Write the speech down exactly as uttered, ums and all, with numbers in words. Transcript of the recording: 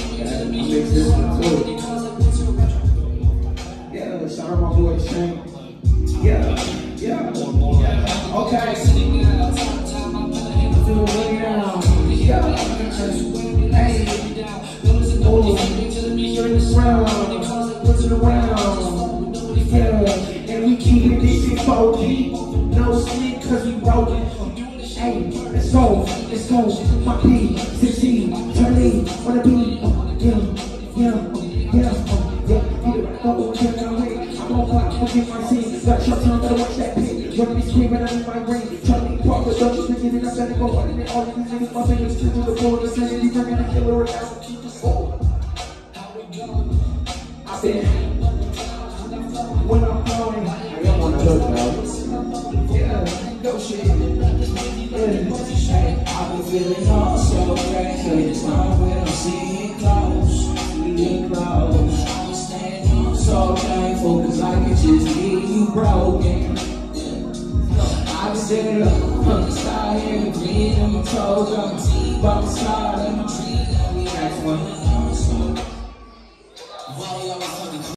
I mix this one too. Yeah, shout out my boy Shane. Yeah, yeah, yeah. Okay. Do it way down. Yeah. Hey. Oh, turn this around. Put it around. Yeah. And we keep it this shit funky. No sleep cause we rolling. Hey, let's go, let's go. Mockbee, sixteen, Charlee, wanna be. Yeah, yeah, yeah, yeah. Either I go or turn my way. I'm on fire, forget my scene. Got your tongue, gotta watch that pig. Run me screaming, I need my brain. Charlee Parker, don't you forget it. I'm trying to go hard in all of these niggas. My fingers still to the floor. The sanity, bringing the killer around. Keep us forward. I've been, when I'm going, I don't wanna look now. Yeah, go shit. I've been feeling all so great. It's time when I'm seeing close, seeing close. I'm standing so thankful cause I can just hear you broken. I've been sitting up on the side here, green on my toes, on my teeth, on the side.